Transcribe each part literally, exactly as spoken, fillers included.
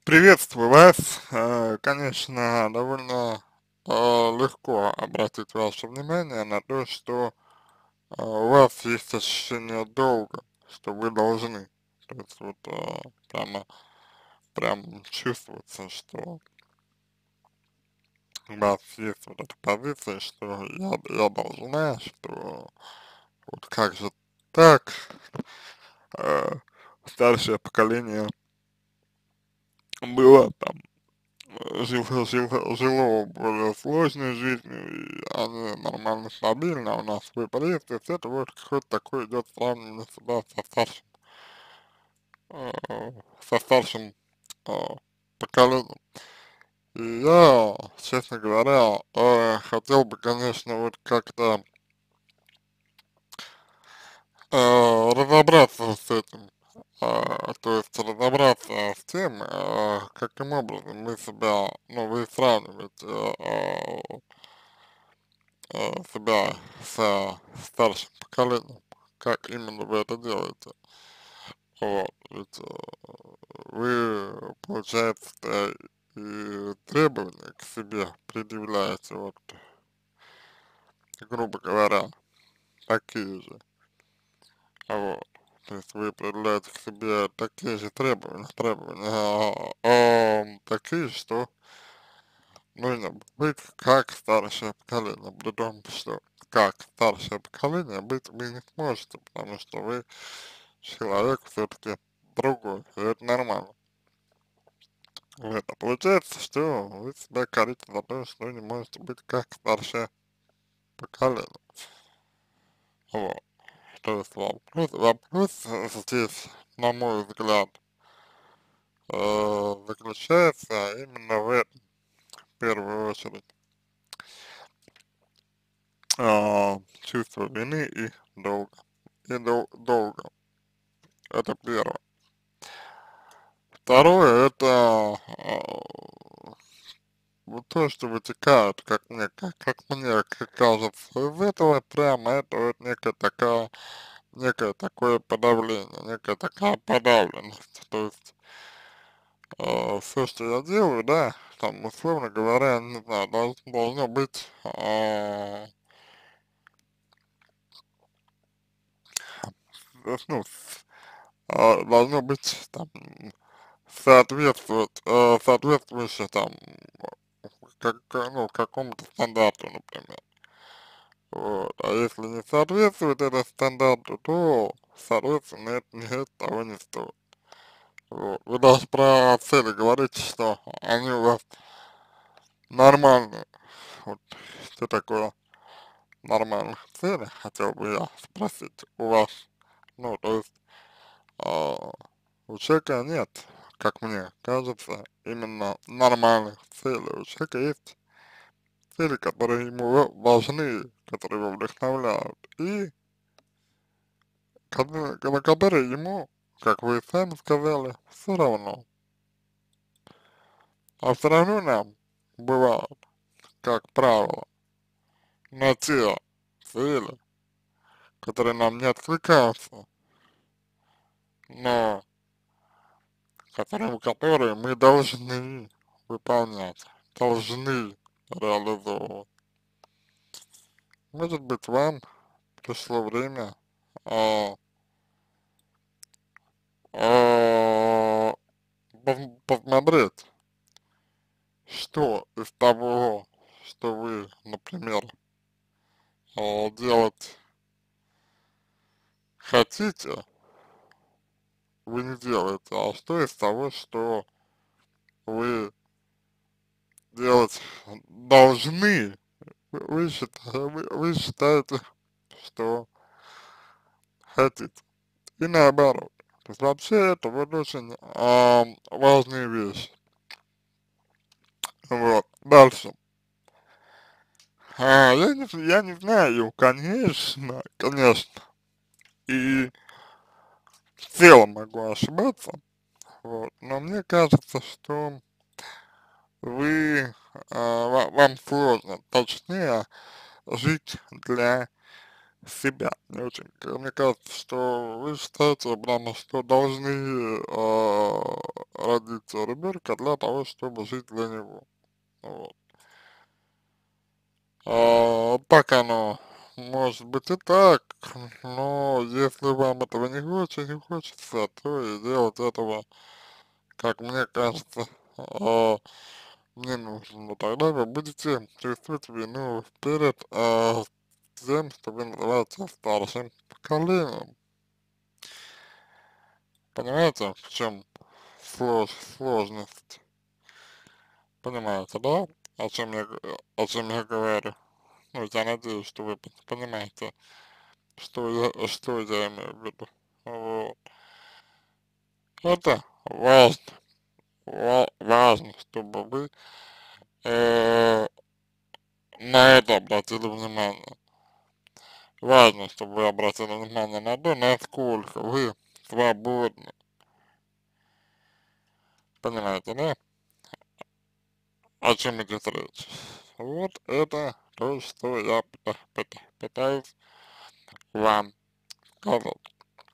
Приветствую вас. Э, Конечно, довольно э, легко обратить ваше внимание на то, что э, у вас есть ощущение долга, что вы должны. То есть вот э, прямо, прям чувствуется, что у вас есть вот эта позиция, что я, я должна, что вот как же так, э, старшее поколение было там э, жило, жило, жило более сложной жизнью, и они нормально, стабильно, а у нас выпадет, то есть это вот какой-то такой идет сравнивание сюда со старшим, э, со старшим э, поколением. И я, честно говоря, э, хотел бы, конечно, вот как-то э, разобраться с этим, э, то есть разобраться с тем, э, каким образом мы себя, ну, вы сравниваете э, э, себя со старшим поколением, как именно вы это делаете. Вот, ведь э, вы, получается, и требования к себе предъявляете, вот, грубо говоря, такие же. А вот. То есть вы предъявляете к себе такие же требования, требования, а, а, такие, что нужно быть как старшее поколение, при том, что как старшее поколение быть вы не сможете, потому что вы человек все-таки другой, и это нормально. Вот, а получается, что вы себя корите за то, что вы не можете быть как старшее поколение. Вот. То есть вопрос, вопрос здесь, на мой взгляд, э, заключается именно в этом, в первую очередь. А, чувство вины и долга. И дол долга. Это первое. Второе, это а, вот то, что вытекает, как мне, как, как мне как кажется, из этого прямо это вот некая такая, некое такое подавление, некая такая подавленность. То есть э, все, что я делаю, да, там, условно говоря, не знаю, долж- должно быть, э, ну, с- э, должно быть там соответствовать, э, соответствующее там, как, ну, какому-то стандарту, например. Вот. А если не соответствует это стандарту, то, соответственно, это, не, это того не стоит. Вот. Вы даже про цели говорите, что они у вас нормальные. Вот что такое нормальные цели, хотел бы я спросить у вас. Ну, то есть, а, у человека нет, как мне кажется, именно нормальных целей. У человека есть цели, которые ему важны, которые его вдохновляют, и которые, на которые ему, как вы сами сказали, все равно. А все равно нам бывает, как правило, на те цели, которые нам не откликаются, но которые, которые мы должны выполнять, должны реализовывать. Может быть, вам пришло время а, а, пос- посмотреть, что из того, что вы, например, а, делать хотите, вы не делаете, а что из того, что вы делать должны, вы, вы считаете, вы, вы считаете, что хотите. И наоборот. То есть вообще это вот очень а, важные вещи. Вот. Дальше. А, я не, я не знаю, конечно, конечно. И в целом могу ошибаться. Вот. Но мне кажется, что вы, а, ва- вам сложно, точнее, жить для себя, не очень. К- Мне кажется, что вы считаете прямо, что должны э, родиться ребенка для того, чтобы жить для него. Вот. А, так оно может быть и так, но если вам этого не хочется, не хочется, то и делать этого, как мне кажется, а, не нужно. Но тогда вы будете чувствовать вину перед а, тем, что вы называете старшим поколением. Понимаете, в чем слож, сложность? Понимаете, да? О чем я, г- о чем я говорю? Ну, я надеюсь, что вы п- понимаете, что я, что я имею в виду. Вот. Это важно, ва- важно, чтобы вы э, на это обратили внимание. Важно, чтобы вы обратили внимание на то, насколько вы свободны. Понимаете, да? О чем идет речь? Вот это то, что я пыта- пыта- пытаюсь вам сказать.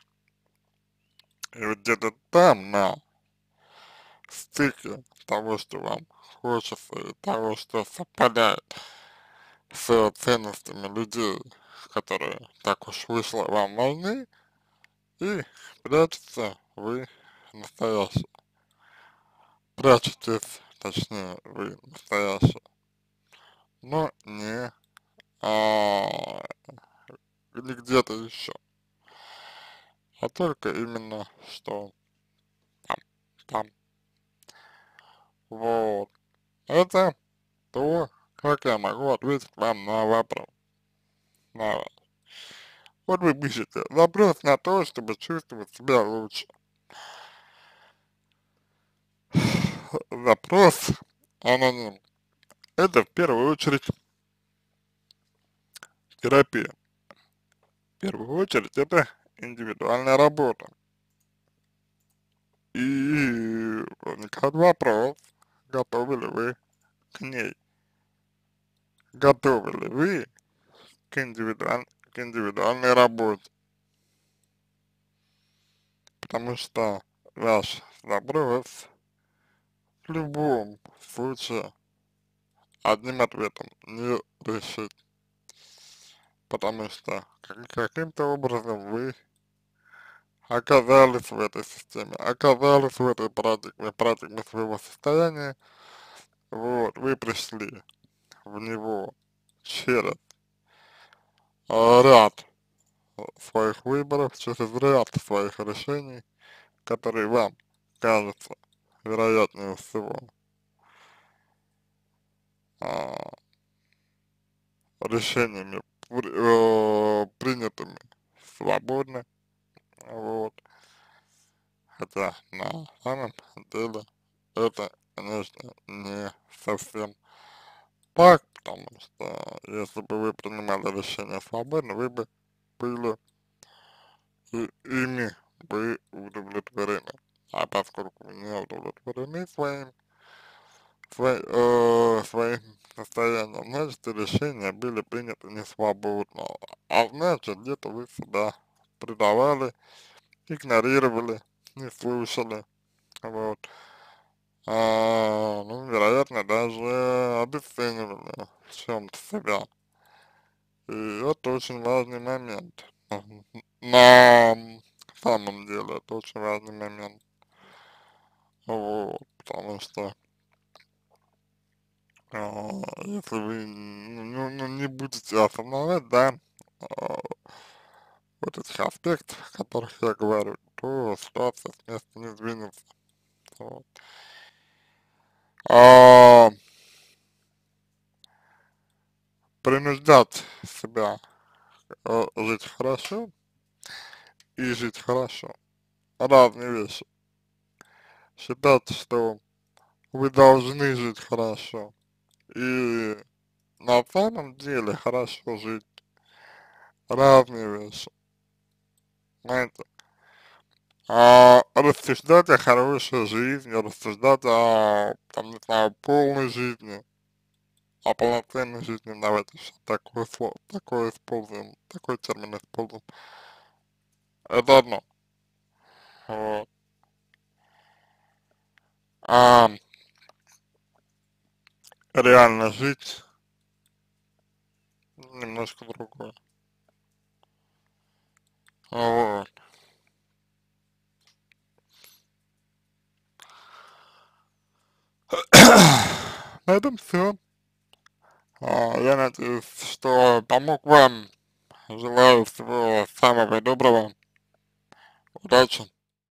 И вот где-то там, на стыке того, что вам хочется, и того, что совпадает с ценностями людей, которые так уж вышло вам важны, и прячется вы настоящий. Прячетесь, точнее, вы настоящий, но не, а, не где-то еще, а только именно что там, там. Вот. Это то, как я могу ответить вам на вопрос. На, вот вы пишете, запрос на то, чтобы чувствовать себя лучше. Запрос аноним. Это в первую очередь терапия. В первую очередь это индивидуальная работа. И возникает вопрос, готовы ли вы к ней? Готовы ли вы к, индивидуаль, к индивидуальной работе? Потому что ваш запрос в любом случае одним ответом не решить. Потому что как- каким-то образом вы оказались в этой системе, оказались в этой парадигме, парадигме своего состояния, вот, вы пришли в него через а, ряд э, своих выборов, через ряд своих решений, которые вам кажутся, вероятнее всего, а, решениями, при- э, принятыми свободно, вот, хотя на самом деле это, конечно, не совсем так, потому что если бы вы принимали решение свободно, вы бы были и ими бы удовлетворены. А поскольку вы не удовлетворены своим, свой, э, своим состоянием, значит, и решения были приняты не свободно. А значит, где-то вы себя предавали, игнорировали, не слушали, вот. А, ну, вероятно, даже обесценивали в чем-то себя. И это очень важный момент. На самом деле, это очень важный момент. Вот, потому что а, если вы ну, ну, не будете осознавать, да, а, вот этих аспектов, о которых я говорю, то ситуация с места не сдвинется. Вот. А, принуждать себя э, жить хорошо и жить хорошо — разные вещи. Считать, что вы должны жить хорошо и на самом деле хорошо жить — разные вещи, знаете. А рассуждать о хорошей жизни, рассуждать о, там, не знаю, полной жизни — о полноценной жизни, давайте сейчас такое слово, такое используем, такой термин используем. Это одно. Вот. А реально жить немножко другое. Вот. На этом все. Я надеюсь, что помог вам. Желаю всего самого доброго. Удачи.